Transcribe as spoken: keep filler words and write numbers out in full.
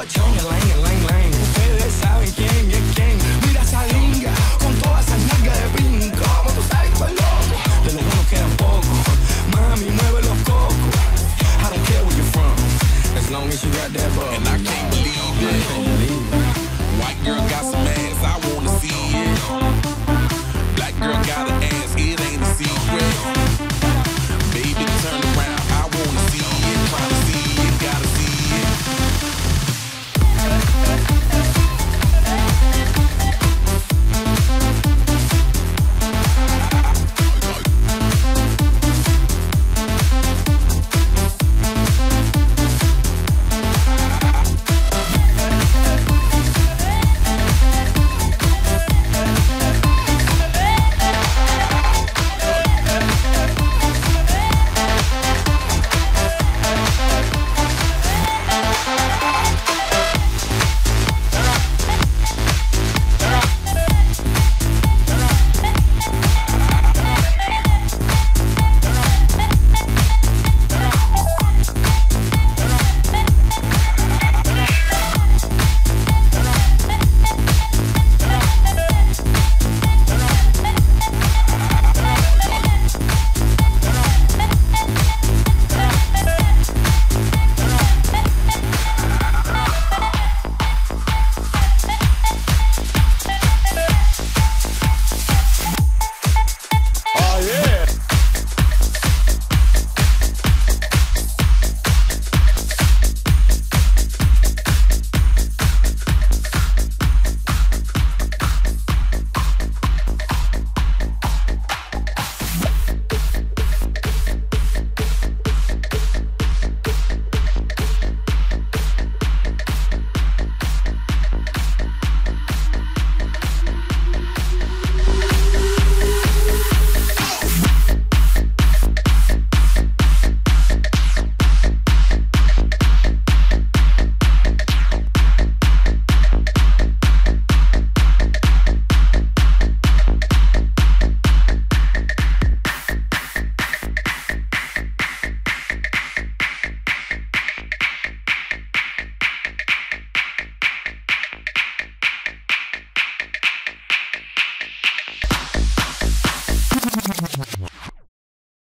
chonga, lang, lang, lang. Ustedes saben quién es quién. Mira esa linga, con toda esa nalga de brinco. Como tú sabes, pues loco, de lo bueno quedan poco. Mami, mueve los cocos. I don't care where you're from, as long as you got that bug. And I can't believe it. White girl got some ass, I wanna see it. Black girl got an ass,